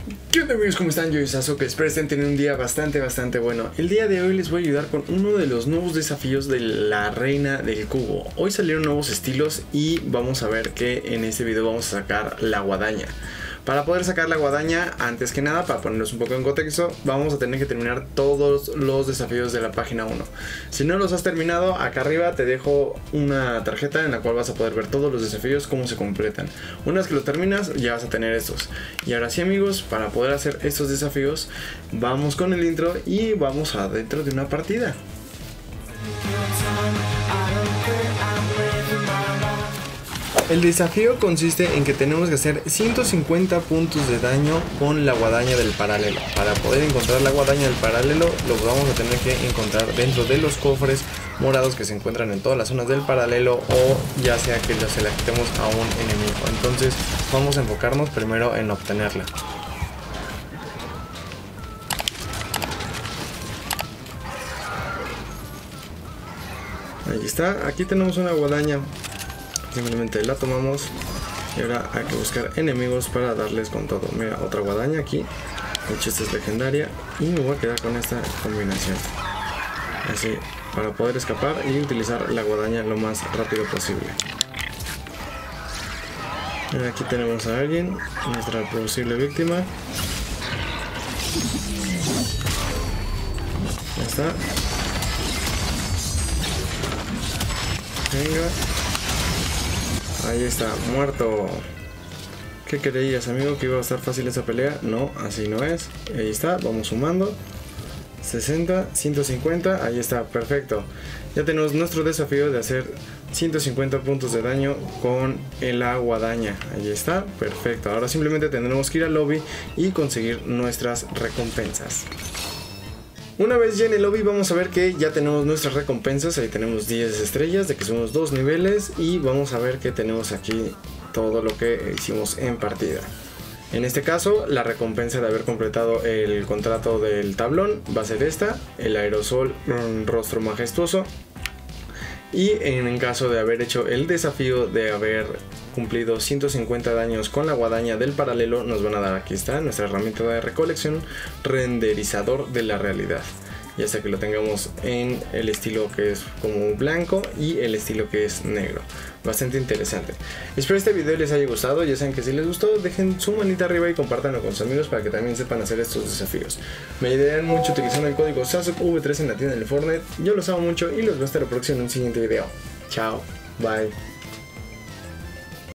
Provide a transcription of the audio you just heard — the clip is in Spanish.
¿Qué onda amigos? ¿Cómo están? Yo soy Sasuke, espero estén teniendo un día bastante bueno. El día de hoy les voy a ayudar con uno de los nuevos desafíos de la reina del cubo. Hoy salieron nuevos estilos y vamos a ver que en este video vamos a sacar la guadaña. Para poder sacar la guadaña, antes que nada, para ponernos un poco en contexto, vamos a tener que terminar todos los desafíos de la página 1. Si no los has terminado, acá arriba te dejo una tarjeta en la cual vas a poder ver todos los desafíos, cómo se completan. Una vez que los terminas, ya vas a tener estos. Y ahora sí amigos, para poder hacer estos desafíos, vamos con el intro y vamos adentro de una partida. El desafío consiste en que tenemos que hacer 150 puntos de daño con la guadaña del paralelo. Para poder encontrar la guadaña del paralelo, lo vamos a tener que encontrar dentro de los cofres morados que se encuentran en todas las zonas del paralelo, o ya sea que se la quitemos a un enemigo. Entonces vamos a enfocarnos primero en obtenerla. Ahí está, aquí tenemos una guadaña. Simplemente la tomamos y ahora hay que buscar enemigos para darles con todo. Mira, otra guadaña aquí. De hecho esta es legendaria y me voy a quedar con esta combinación. Así, para poder escapar y utilizar la guadaña lo más rápido posible. Mira, aquí tenemos a alguien, nuestra posible víctima. Ya está. Venga. Ahí está, muerto. ¿Qué creías, amigo? ¿Que iba a estar fácil esa pelea? No, así no es. Ahí está, vamos sumando. 60, 150, ahí está, perfecto. Ya tenemos nuestro desafío de hacer 150 puntos de daño con la guadaña. Ahí está, perfecto. Ahora simplemente tendremos que ir al lobby y conseguir nuestras recompensas. Una vez ya en el lobby vamos a ver que ya tenemos nuestras recompensas. Ahí tenemos 10 estrellas de que somos 2 niveles. Y vamos a ver que tenemos aquí todo lo que hicimos en partida. En este caso la recompensa de haber completado el contrato del tablón va a ser esta: el aerosol rostro majestuoso. Y en caso de haber hecho el desafío de haber cumplido 150 daños con la guadaña del paralelo, nos van a dar, aquí está, nuestra herramienta de recolección, renderizador de la realidad. Ya sea que lo tengamos en el estilo que es como blanco y el estilo que es negro. Bastante interesante. Espero este video les haya gustado. Ya saben que si les gustó, dejen su manita arriba y compártanlo con sus amigos para que también sepan hacer estos desafíos. Me ayudarían mucho utilizando el código SASUKEV3 en la tienda del Fortnite. Yo los amo mucho y los veo hasta la próxima en un siguiente video. Chao, bye.